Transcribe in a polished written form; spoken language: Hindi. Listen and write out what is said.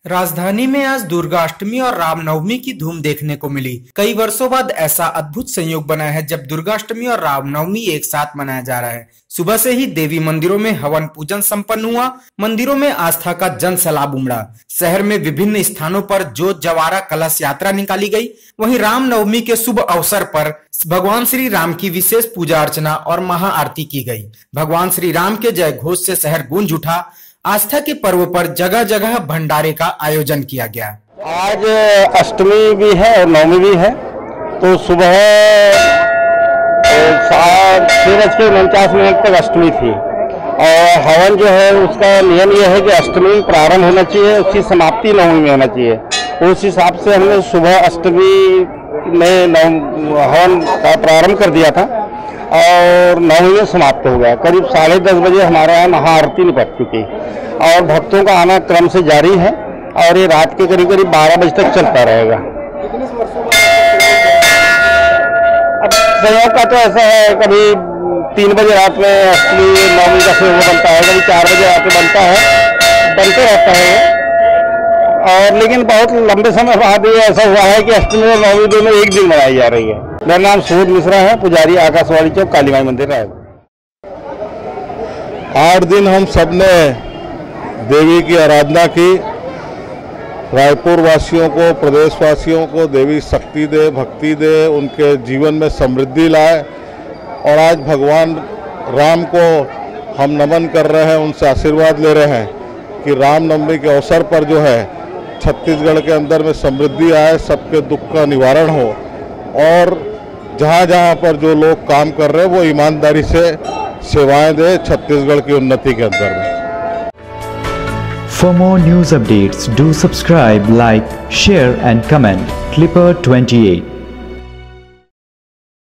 राजधानी में आज दुर्गाष्टमी और रामनवमी की धूम देखने को मिली। कई वर्षों बाद ऐसा अद्भुत संयोग बना है जब दुर्गाष्टमी और रामनवमी एक साथ मनाया जा रहा है। सुबह से ही देवी मंदिरों में हवन पूजन संपन्न हुआ। मंदिरों में आस्था का जन सैलाब उमड़ा। शहर में विभिन्न स्थानों पर जोत जवारा कलश यात्रा निकाली गई। वहीं रामनवमी के शुभ अवसर पर भगवान श्री राम की विशेष पूजा अर्चना और महाआरती की गई। भगवान श्री राम के जय घोष से शहर गूंज उठा। आस्था के पर्व पर जगह जगह भंडारे का आयोजन किया गया। आज अष्टमी भी है और नवमी भी है, तो सुबह 6:49 तक अष्टमी थी और हवन जो है उसका नियम यह है कि अष्टमी में प्रारंभ होना चाहिए, उसकी समाप्ति नवमी में होना चाहिए। उस हिसाब से हमने सुबह अष्टमी में हवन का प्रारंभ कर दिया था और नवमी में समाप्त हो गया। करीब 10:30 बजे हमारे यहाँ महाआरती निपट चुकी और भक्तों का आना क्रम से जारी है और ये रात के करीब 12 बजे तक चलता रहेगा। अब संयोग का तो ऐसा है, कभी 3 बजे रात में अष्टमी नवमी का फिर बनता है, कभी 4 बजे रात में बनता है, बनते रहता है। और लेकिन बहुत लंबे समय बाद ये ऐसा हुआ है कि अष्टमी और नवमी दोनों एक दिन मनाई जा रही है। मेरा नाम सूद मिश्रा है, पुजारी आकाशवाणी चौक काली माई मंदिर रायपुर। 8 दिन हम सब ने देवी की आराधना की। रायपुर वासियों को, प्रदेश वासियों को देवी शक्ति दे, भक्ति दे, उनके जीवन में समृद्धि लाए। और आज भगवान राम को हम नमन कर रहे हैं, उनसे आशीर्वाद ले रहे हैं कि रामनवमी के अवसर पर जो है छत्तीसगढ़ के अंदर में समृद्धि आए, सबके दुख का निवारण हो और जहाँ जहाँ पर जो लोग काम कर रहे हैं वो ईमानदारी से सेवाएं दे छत्तीसगढ़ की उन्नति के अंदर में। For more news updates, do subscribe, like, share and comment. Clipper 28